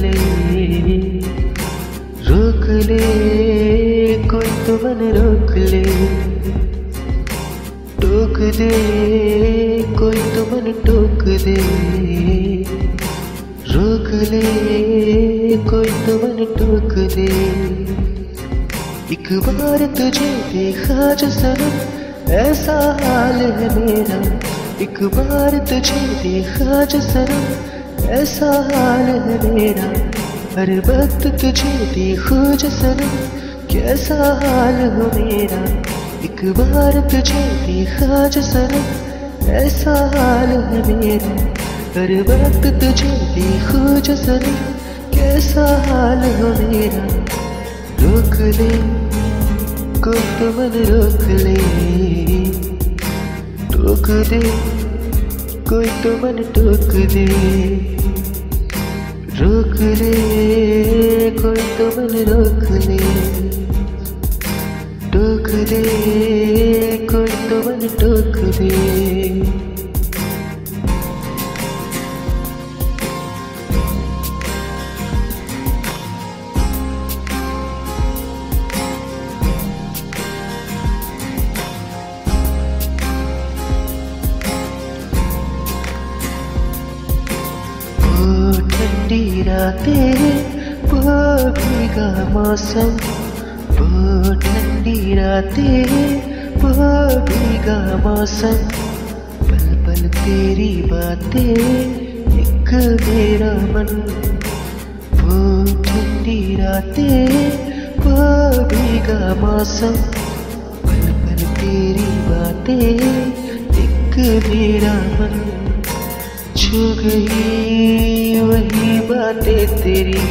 ले, रोक ले, कोई तो मन रोक ले, टोक दे, कोई तो मन टोक दे, रोक ले, कोई तो मन टोक दे। एक बार तुझे देखा जो सनम, ऐसा हाल है मेरा। एक बार तुझे देखा जो सनम, ऐसा हाल है मेरा। हर वक्त तुझे देखो जो सनम, कैसा हाल हो मेरा। एक बार तुझे देखा जो सनम, ऐसा हाल है मेरा। हर वक्त तुझे देखो जो सनम, कैसा हाल हो मेरा। रोक ले, कोई तो मन रोक ले, टोक दे, कोई तो मन टोक दे, रोक ले, कोई तो मन रोक ले, टोक दे, कोई तो मन टोक दे। ठंडी रातें, वो भीगा मौसम, वो ठंडी रातें, वो भीगा मौसम। पल पल तेरी बातें, एक मेरा मन। वो ठंडी रातें, वो भीगा मौसम। पल पल तेरी बातें, एक मेरा मन। छू गई वही बातें तेरी,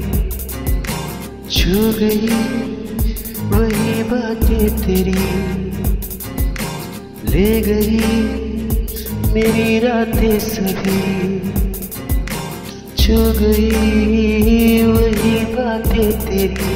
छू गई वही बातें तेरी। ले गई मेरी रातें सभी, छू गई वही बातें तेरी।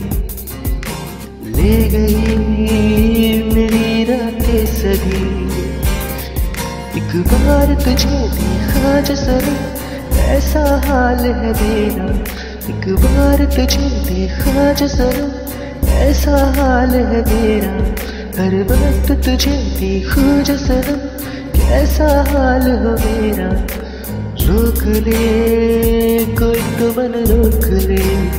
ले गई मेरी रातें सभी। एक बार तुझे देखा जो सनम, ऐसा हाल है मेरा। एक बार तुझे देखा जो सनम, ऐसा हाल है मेरा। हर वक्त तुझे देखो जो सनम, कैसा हाल हो मेरा। रोक ले, कोई तो मन रोक ले,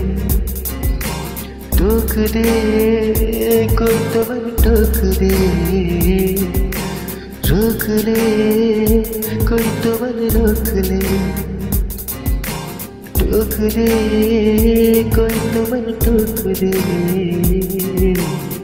टोक दे, कोई तो मन टोक दे। रोक ले, कोई तो मन रोक ले, टोक दे, कोई तो मन टोक दे।